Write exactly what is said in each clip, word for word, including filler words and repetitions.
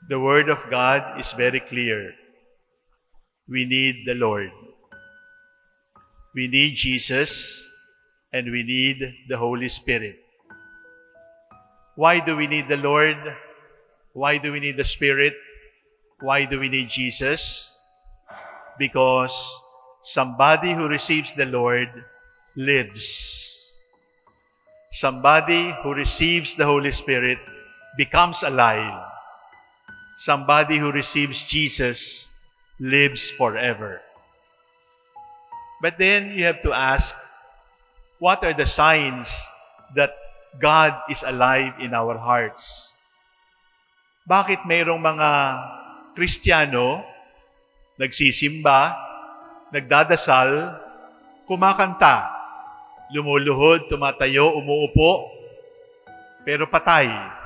The Word of God is very clear. We need the Lord. We need Jesus, and we need the Holy Spirit. Why do we need the Lord? Why do we need the Spirit? Why do we need Jesus? Because somebody who receives the Lord lives. Somebody who receives the Holy Spirit becomes alive. Somebody who receives Jesus lives forever. But then you have to ask, what are the signs that God is alive in our hearts? Bakit mayroong mga Kristiyano, nagsisimba, nagdadasal, kumakanta, lumuluhod, tumatayo, umuupo, pero patay?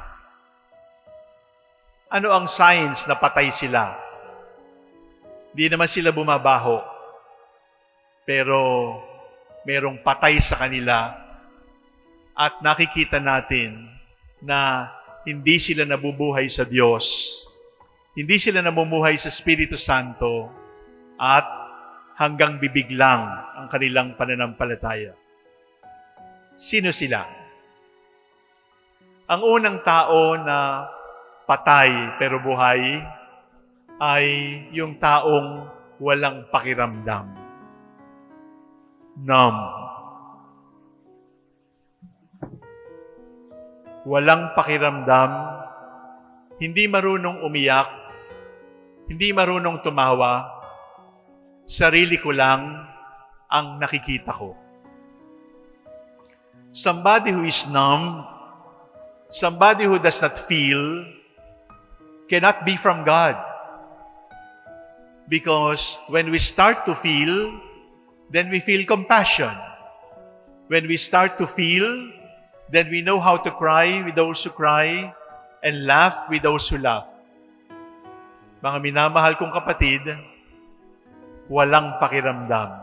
Ano ang signs na patay sila? Di naman sila bumabaho, pero merong patay sa kanila at nakikita natin na hindi sila nabubuhay sa Diyos. Hindi sila namumuhay sa Espiritu Santo at hanggang bibig lang ang kanilang pananampalataya. Sino sila? Ang unang tao na patay pero buhay ay yung taong walang pakiramdam. Numb. Walang pakiramdam, hindi marunong umiyak, hindi marunong tumawa, sarili ko lang ang nakikita ko. Somebody who is numb, somebody who does not feel, cannot be from God. Because when we start to feel, then we feel compassion. When we start to feel, then we know how to cry with those who cry and laugh with those who laugh. Mga minamahal kong kapatid, walang pakiramdam.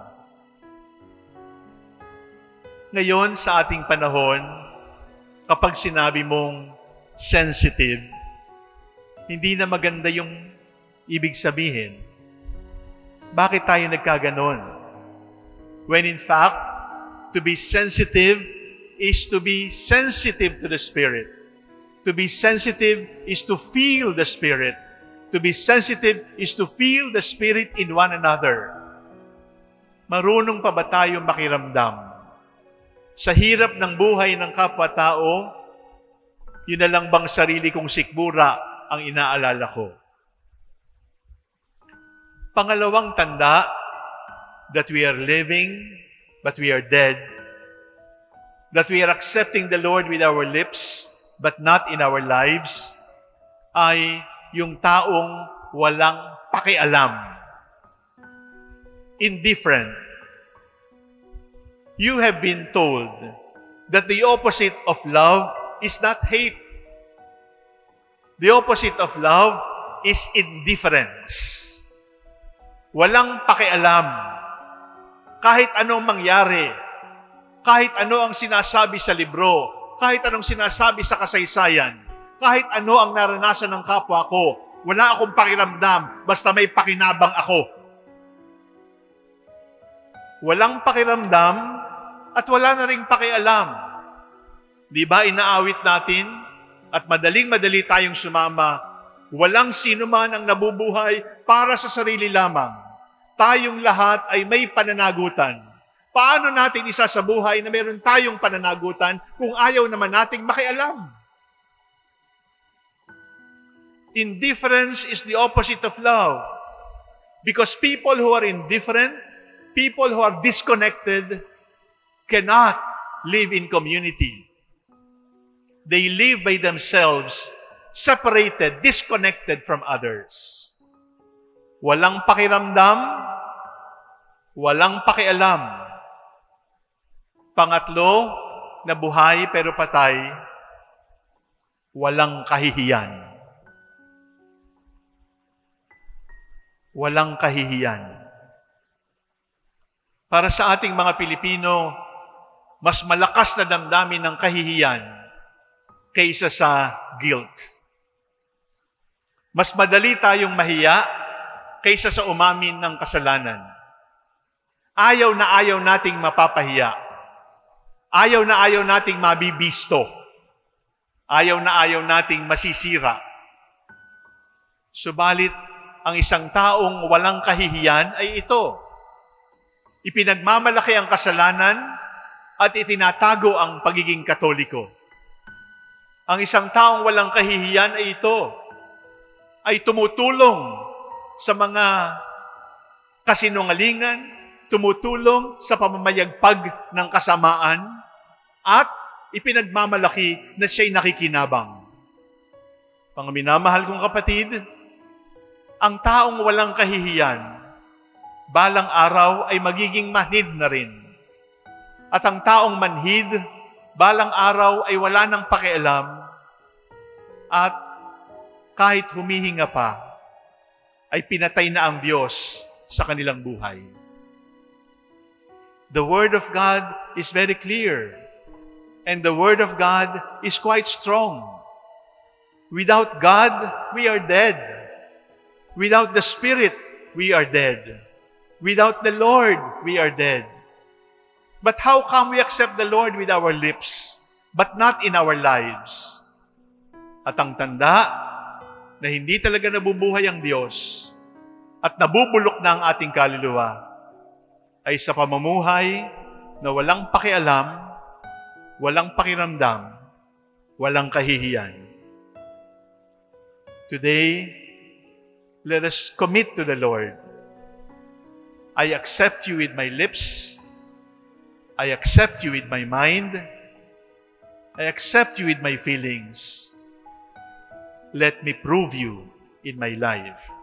Ngayon, sa ating panahon, kapag sinabi mong sensitive, hindi na maganda yung ibig sabihin. Bakit tayo nagkaganon? When in fact, to be sensitive is to be sensitive to the Spirit. To be sensitive is to feel the Spirit. To be sensitive is to feel the Spirit in one another. Marunong pa ba tayo makiramdam? Sa hirap ng buhay ng kapwa-tao, yun na lang bang sarili kong sikmura ang inaalala ko? Pangalawang tanda, that we are living, but we are dead. That we are accepting the Lord with our lips, but not in our lives, ay yung taong walang pakialam. Indifferent. You have been told that the opposite of love is not hate. The opposite of love is indifference. Walang pakialam. Kahit anong mangyari, kahit ano ang sinasabi sa libro, kahit anong sinasabi sa kasaysayan, kahit ano ang naranasan ng kapwa ko, wala akong pakiramdam, basta may pakinabang ako. Walang pakiramdam at wala na ring pakialam. Di ba inaawit natin at madaling-madali tayong sumama, walang sino man ang nabubuhay para sa sarili lamang. Tayong lahat ay may pananagutan. Paano natin isasabuhay na meron tayong pananagutan kung ayaw naman nating makialam? Indifference is the opposite of love. Because people who are indifferent, people who are disconnected, cannot live in community. They live by themselves, separated, disconnected from others. Walang pakiramdam, walang pakialam. Pangatlo, na buhay pero patay, walang kahihiyan. Walang kahihiyan. Para sa ating mga Pilipino, mas malakas na damdamin ng kahihiyan kaysa sa guilt. Mas madali tayong mahiya kaysa sa umamin ng kasalanan. Ayaw na ayaw nating mapapahiya. Ayaw na ayaw nating mabibisto. Ayaw na ayaw nating masisira. Subalit, ang isang taong walang kahihiyan ay ito. Ipinagmamalaki ang kasalanan at itinatago ang pagiging Katoliko. Ang isang taong walang kahihiyan ay ito, ay tumutulong sa mga kasinungalingan, tumutulong sa pamamayagpag ng kasamaan, at ipinagmamalaki na siya'y nakikinabang. Mga minamahal kong kapatid, ang taong walang kahihiyan, balang araw ay magiging manhid na rin. At ang taong manhid, balang araw ay wala nang pakialam, at kahit humihinga pa, ay pinatay na ang Diyos sa kanilang buhay. The Word of God is very clear, and the Word of God is quite strong. Without God, we are dead. Without the Spirit, we are dead. Without the Lord, we are dead. But how come we accept the Lord with our lips, but not in our lives? At ang tanda na hindi talaga nabubuhay ang Diyos at nabubulok na ang ating kaluluwa ay sa pamumuhay na walang pakialam, walang pakiramdam, walang kahihiyan. Today, let us commit to the Lord. I accept you with my lips. I accept you with my mind. I accept you with my feelings. Let me prove you in my life.